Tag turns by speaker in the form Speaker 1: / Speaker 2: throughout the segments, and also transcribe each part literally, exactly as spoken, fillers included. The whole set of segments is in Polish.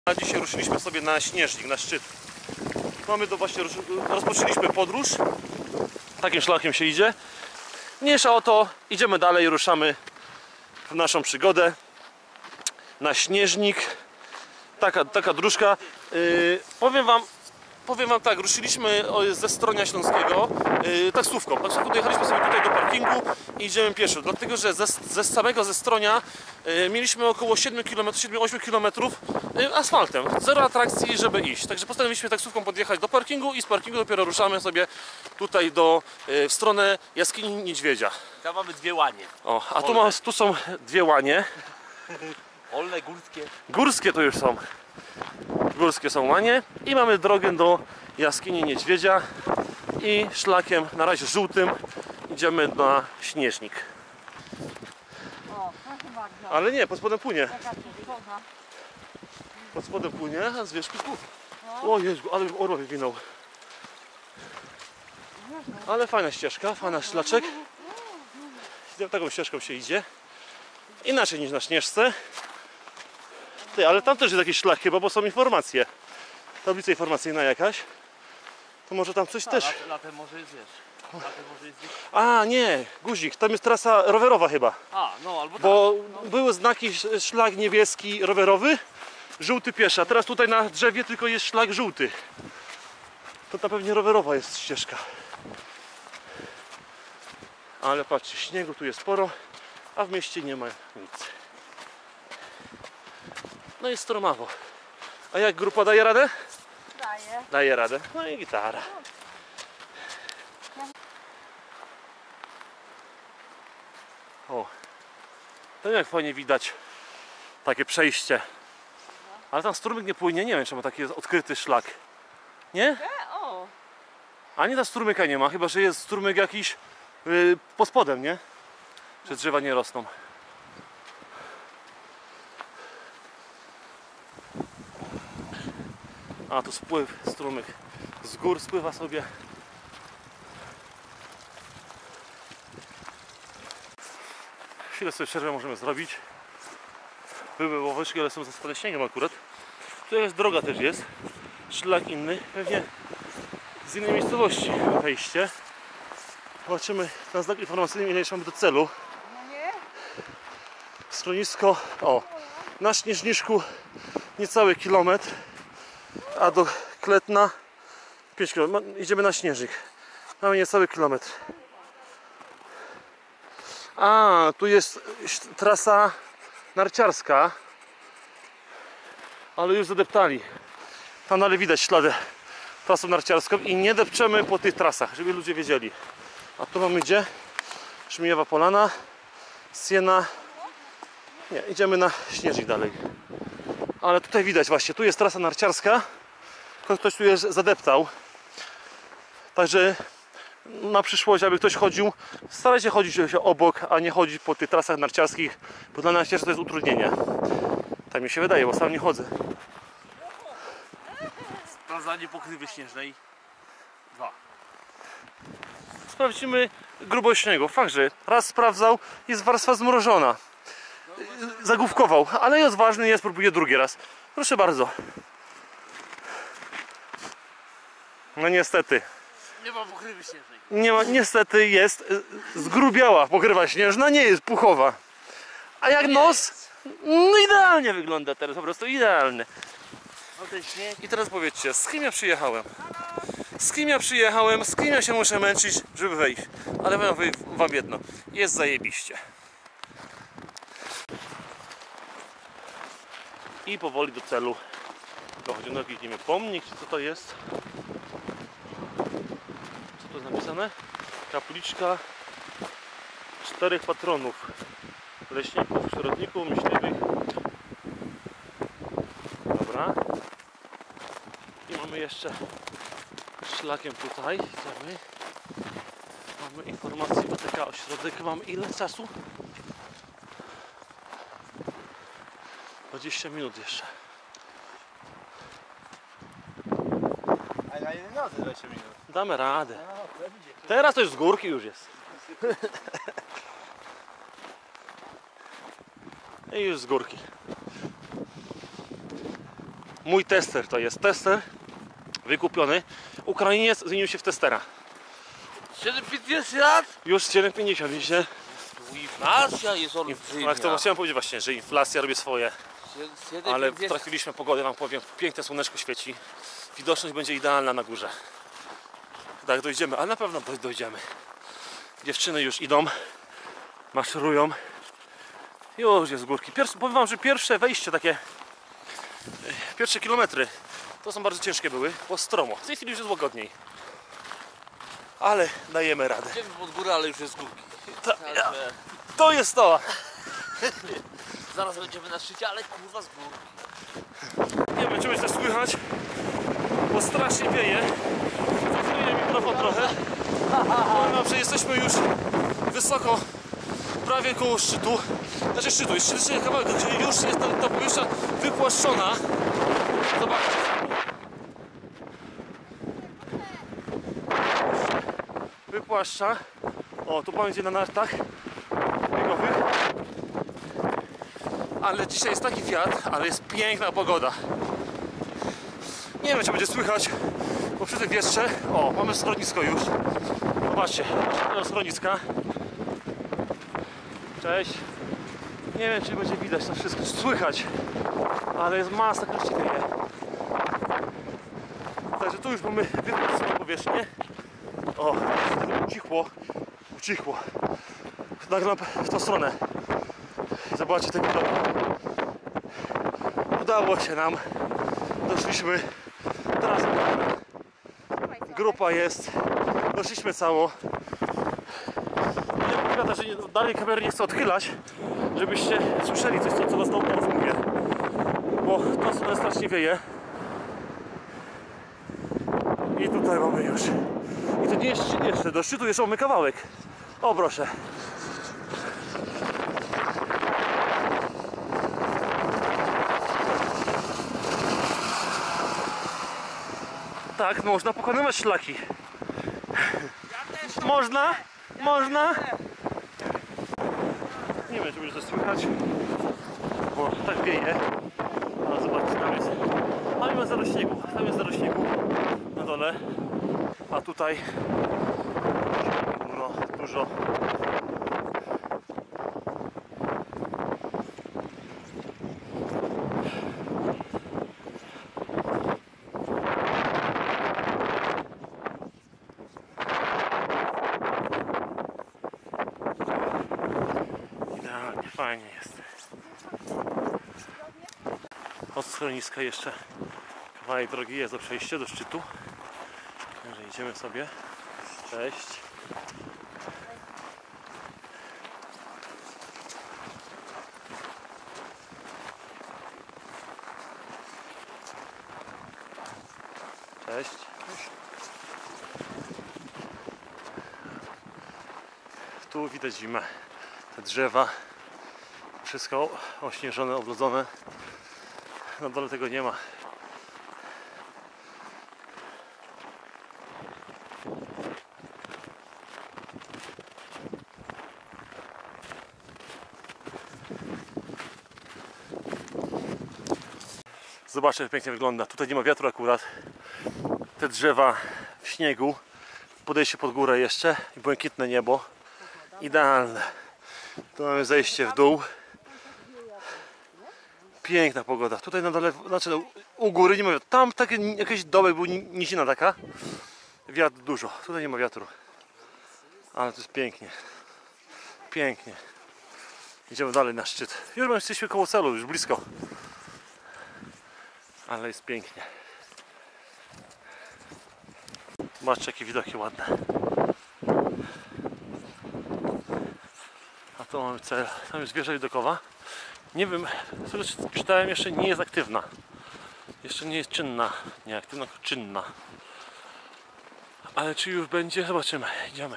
Speaker 1: A dzisiaj ruszyliśmy sobie na Śnieżnik, na szczyt. Mamy to właśnie, rozpoczęliśmy podróż. Takim szlakiem się idzie. Mniejsza o to, idziemy dalej, ruszamy w naszą przygodę na Śnieżnik. Taka, taka dróżka. Yy, powiem wam, powiem wam tak, ruszyliśmy ze Stronia Śląskiego yy, taksówką. Znaczy, tutaj jechaliśmy sobie tutaj do parkingu i idziemy pieszo. Dlatego, że ze, ze samego ze Stronia yy, mieliśmy około siedem kilometrów, siedem osiem kilometrów yy, asfaltem. Zero atrakcji, żeby iść. Także postanowiliśmy taksówką podjechać do parkingu i z parkingu dopiero ruszamy sobie tutaj do, yy, w stronę jaskini Niedźwiedzia.
Speaker 2: Tam mamy dwie łanie.
Speaker 1: O, a tu, ma, tu są dwie łanie.
Speaker 2: Olne, górskie.
Speaker 1: Górskie to już są. Górskie są łanie. I mamy drogę do jaskini Niedźwiedzia. I szlakiem, na razie żółtym, idziemy na Śnieżnik.
Speaker 3: O, proszę bardzo.
Speaker 1: Ale nie, pod spodem płynie.
Speaker 3: Taka przygoda.
Speaker 1: Pod spodem płynie, a z wierzchu tu. O Jezu, ale bym orła wywinął. Ale fajna ścieżka, fajna szlaczek. Taką ścieżką się idzie. Inaczej niż na Śnieżce. Ty, ale tam też jest jakiś szlak chyba, bo są informacje. Tablica informacyjna jakaś. To może tam coś
Speaker 2: Ta,
Speaker 1: też...
Speaker 2: Latem, latem może jest, wiesz. Latem może jest...
Speaker 1: A, nie, guzik, tam jest trasa rowerowa chyba.
Speaker 2: A, no albo
Speaker 1: Bo
Speaker 2: tak.
Speaker 1: były znaki szlak niebieski rowerowy, żółty piesza. Teraz tutaj na drzewie tylko jest szlak żółty. To tam pewnie rowerowa jest ścieżka. Ale patrzcie, śniegu tu jest sporo, a w mieście nie ma nic. No i stromawo. A jak grupa daje radę?
Speaker 3: Daję.
Speaker 1: Daje radę. No i gitara. O, tam jak fajnie widać takie przejście. Ale tam strumyk nie płynie, nie wiem czemu taki jest odkryty szlak. Nie?
Speaker 3: E, o.
Speaker 1: Ani ta strumyka nie ma, chyba że jest strumyk jakiś yy, pod spodem, nie? Że drzewa nie rosną. A tu spływ, strumyk z gór spływa sobie. Chwilę sobie przerwę możemy zrobić. Były łoweczki, ale są zasypane śniegiem akurat. Tu jest droga też jest. Szlak inny, pewnie z innej miejscowości wejście. Zobaczymy na znak informacyjny, ile jeszcze mamy do celu.
Speaker 3: No nie?
Speaker 1: Schronisko, o, na Śnieżniczku niecały kilometr, a do Kletna pięć kilometrów. Idziemy na Śnieżnik. Mamy niecały kilometr. A, tu jest trasa narciarska, ale już zadeptali. Tam dalej widać ślady trasą narciarską i nie depczemy po tych trasach, żeby ludzie wiedzieli. A tu mamy gdzie? Żmijowa Polana, Siena. Nie, idziemy na Śnieżnik dalej. Ale tutaj widać właśnie, tu jest trasa narciarska. Ktoś tu jest zadeptał. Także na przyszłość, aby ktoś chodził, staraj się chodzić się obok, a nie chodzić po tych trasach narciarskich, bo dla narciarzy to jest utrudnienie. Tak mi się wydaje, bo sam nie chodzę.
Speaker 2: Sprawdzanie pokrywy śnieżnej. Dwa.
Speaker 1: Sprawdzimy grubość śniegu. Fakt, że raz sprawdzał, jest warstwa zmrożona. Zagłówkował, ale jest ważny, ja spróbuję drugi raz. Proszę bardzo. No niestety.
Speaker 2: Nie ma pokrywy śnieżnej.
Speaker 1: Nie ma, niestety jest zgrubiała pokrywa śnieżna, nie jest puchowa. A jak nos? No idealnie wygląda teraz, po prostu idealny.
Speaker 2: No ten śnieg.
Speaker 1: I teraz powiedzcie, z kim ja przyjechałem? Z kim ja przyjechałem, z kim ja się muszę męczyć, żeby wejść. Ale powiem wam jedno, jest zajebiście. I powoli do celu. Dochodzimy do jakiś, nie wiem, pomnik, czy co to jest? Co to jest napisane? Kapliczka czterech patronów. Leśników, przyrodników, myśliwych. Dobra. I mamy jeszcze szlakiem tutaj. Idziemy. Mamy informację o taka ośrodek. Mamy ile czasu? dwadzieścia minut jeszcze.
Speaker 2: A na jednej nodze dwadzieścia minut.
Speaker 1: Damy radę. Teraz to już z górki już jest. I już z górki. Mój tester to jest tester wykupiony. Ukrainiec zmienił się w testera.
Speaker 2: siedem pięćdziesiąt lat?
Speaker 1: Już siedem pięćdziesiąt, widzicie?
Speaker 2: Inflacja jest
Speaker 1: Ale
Speaker 2: olbrzymia.
Speaker 1: to chciałem powiedzieć właśnie, że inflacja robi swoje.
Speaker 2: siedem
Speaker 1: Ale
Speaker 2: pięćdziesiąt.
Speaker 1: trafiliśmy pogodę, wam powiem, piękne słoneczko świeci. Widoczność będzie idealna na górze. Tak, dojdziemy, ale na pewno doj- dojdziemy. Dziewczyny już idą, maszerują. Już jest z górki. Pierwszy, powiem wam, że pierwsze wejście takie, pierwsze kilometry to są bardzo ciężkie były, bo stromo. W tej chwili już jest łagodniej. Ale dajemy radę.
Speaker 2: Idziemy pod górę, ale już jest z górki.
Speaker 1: To,
Speaker 2: Także
Speaker 1: to jest to.
Speaker 2: zaraz będziemy na szczycie, ale kurwa z górki.
Speaker 1: Nie wiem, czy będzie też słychać, bo strasznie wieje. Zakryję mikrofon trochę. Powiem wam, że jesteśmy już wysoko, prawie koło szczytu. Znaczy szczytu, jest jeszcze kawałek, gdzie już jest ta, ta powierzchnia wypłaszczona. Zobaczcie. Wypłaszcza. O, tu będzie na nartach biegowych. Ale dzisiaj jest taki wiatr, ale jest piękna pogoda. Nie wiem, czy będzie słychać, bo przy tym wietrze, o, mamy schronisko już. Zobaczcie, do schroniska. Cześć. Nie wiem, czy będzie widać to wszystko, słychać, ale jest masa krzyczyje. Także tu już mamy wypłaconą powierzchnię. O, ucichło, ucichło. Nagram w tą stronę. Zobaczcie te widoki. Udało się nam. Doszliśmy. Teraz grupa jest. Doszliśmy cało. Nie powiada, że nie, dalej kamery nie chcę odchylać, żebyście słyszeli coś, co, co was teraz mówię. Bo to stronę strasznie wieje. I tutaj mamy już. I to nie jest szczyt jeszcze. Do szczytu jeszcze mamy kawałek. O, proszę. Tak, można pokonywać szlaki. Można? Można? Nie wiem, czy będzie to słychać, bo tak wieje. Ale zobaczcie, tam jest. Tam jest zero śniegu. Tam jest zero śniegu na dole. A tutaj no, dużo. Idealnie, fajnie jest. Od schroniska jeszcze kawałek drogi jest do przejścia do szczytu. Także idziemy sobie. Cześć. Cześć. Tu widać zimę. Te drzewa. Wszystko ośnieżone, oblodzone. Na dole tego nie ma. Zobaczcie, jak pięknie wygląda. Tutaj nie ma wiatru akurat. Te drzewa w śniegu. Podejście pod górę jeszcze i błękitne niebo. Idealne. Tu mamy zejście w dół. Piękna pogoda. Tutaj na dole, znaczy no, u góry nie ma wiatru. Tam taki jakiś dołek był, nizina taka. Wiatr dużo. Tutaj nie ma wiatru. Ale to jest pięknie. Pięknie. Idziemy dalej na szczyt. Już jesteśmy koło celu, już blisko. Ale jest pięknie. Zobaczcie, jakie widoki ładne. A tu mamy cel. Tam jest wieża widokowa. Nie wiem, z tego co czytałem, jeszcze nie jest aktywna. Jeszcze nie jest czynna. Nie aktywna, tylko czynna. Ale czy już będzie? Zobaczymy. Idziemy.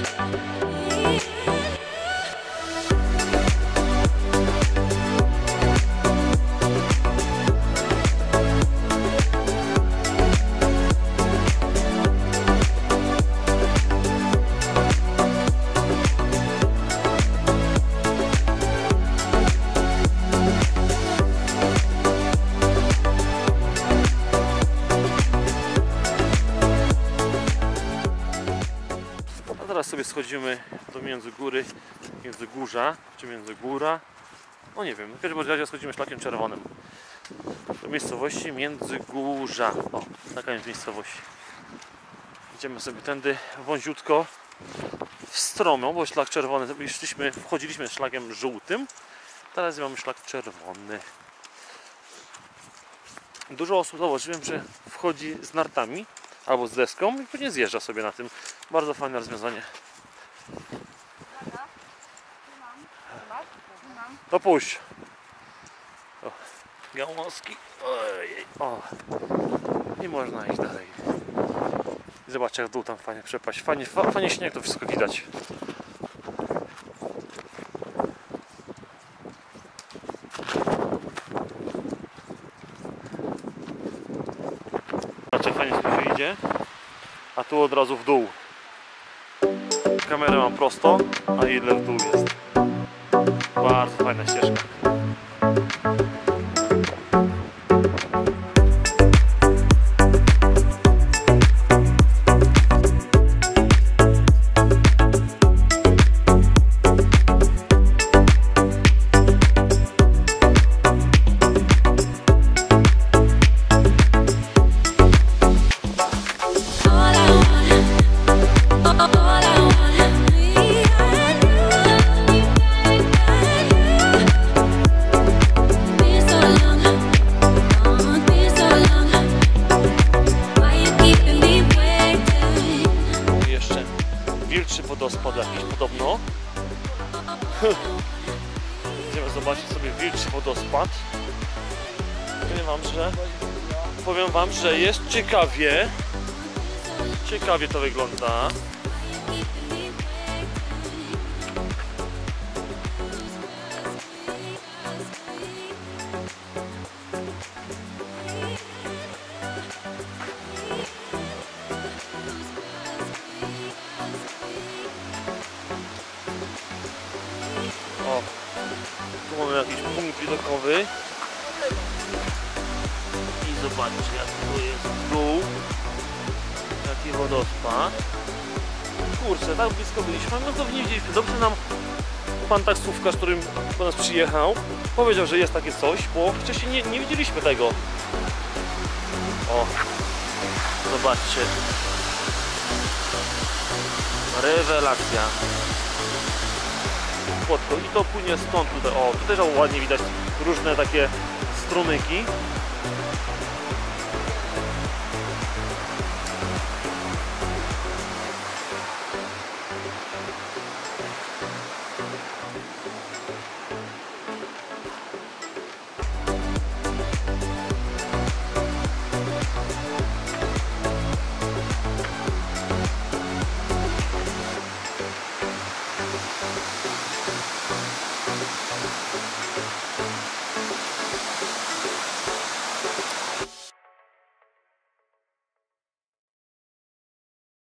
Speaker 1: Teraz sobie schodzimy do Międzygóry, Międzygórza, czy Międzygóra, no nie wiem, w każdym razie schodzimy szlakiem czerwonym do miejscowości Międzygórza. O, taka jest miejscowość. Idziemy sobie tędy wąziutko w stromią, bo szlak czerwony, szliśmy, wchodziliśmy szlakiem żółtym, teraz mamy szlak czerwony. Dużo osób, zauważyłem, że wchodzi z nartami albo z deską i później zjeżdża sobie na tym. Bardzo fajne rozwiązanie.
Speaker 3: Uwaga. Trzymam. Zobacz. Trzymam.
Speaker 1: To puść. O, gałązki. Ojej. O. I można iść dalej. I zobaczcie, jak w dół tam fajnie przepaść. Fajnie, fa, fajnie śnieg, to wszystko widać. Zobaczcie, fajnie sobie się idzie. A tu od razu w dół. Kamerę mam prosto, a ile w dół jest. Bardzo fajna ścieżka. Wilczy wodospad jakiś podobno. Idziemy zobaczyć sobie wilczy wodospad. Powiem wam, że powiem wam, że jest ciekawie. Ciekawie to wygląda. O, tu mamy jakiś punkt widokowy. I zobaczcie, jak tu jest dół. Jaki wodospad. Kurczę, tak blisko byliśmy, no to nie widzieliśmy. Dobrze nam pan taksówkarz, którym do nas przyjechał, powiedział, że jest takie coś, bo wcześniej nie, nie widzieliśmy tego. O, zobaczcie. Rewelacja. Płotko. I to płynie stąd tutaj. O, tutaj też ładnie widać różne takie strumyki.